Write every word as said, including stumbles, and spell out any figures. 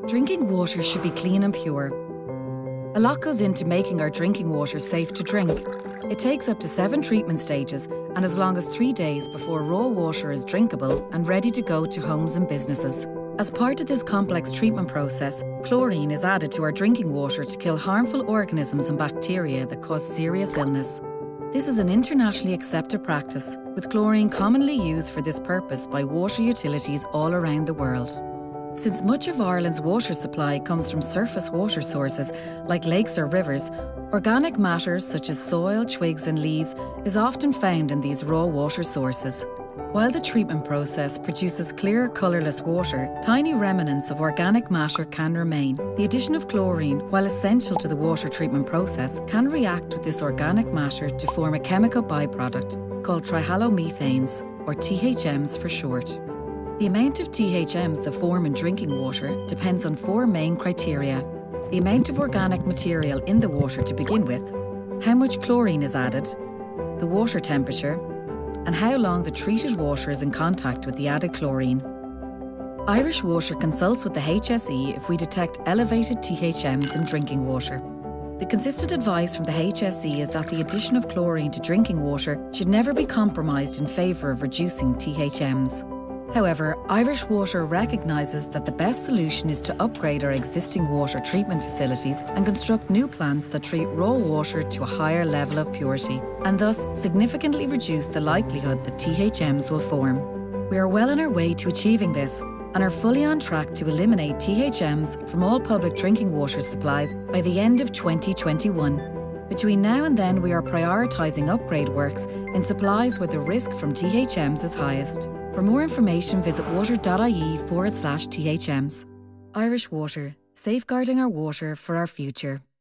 Drinking water should be clean and pure. A lot goes into making our drinking water safe to drink. It takes up to seven treatment stages and as long as three days before raw water is drinkable and ready to go to homes and businesses. As part of this complex treatment process, chlorine is added to our drinking water to kill harmful organisms and bacteria that cause serious illness. This is an internationally accepted practice, with chlorine commonly used for this purpose by water utilities all around the world. Since much of Ireland's water supply comes from surface water sources like lakes or rivers, organic matter such as soil, twigs and leaves is often found in these raw water sources. While the treatment process produces clear, colourless water, tiny remnants of organic matter can remain. The addition of chlorine, while essential to the water treatment process, can react with this organic matter to form a chemical byproduct called trihalomethanes, or T H Ms for short. The amount of T H Ms that form in drinking water depends on four main criteria: the amount of organic material in the water to begin with, how much chlorine is added, the water temperature, and how long the treated water is in contact with the added chlorine. Irish Water consults with the H S E if we detect elevated T H Ms in drinking water. The consistent advice from the H S E is that the addition of chlorine to drinking water should never be compromised in favour of reducing T H Ms. However, Irish Water recognises that the best solution is to upgrade our existing water treatment facilities and construct new plants that treat raw water to a higher level of purity, and thus significantly reduce the likelihood that T H Ms will form. We are well on our way to achieving this and are fully on track to eliminate T H Ms from all public drinking water supplies by the end of twenty twenty-one. Between now and then, we are prioritising upgrade works in supplies where the risk from T H Ms is highest. For more information, visit water.ie forward slash THMs. Irish Water, safeguarding our water for our future.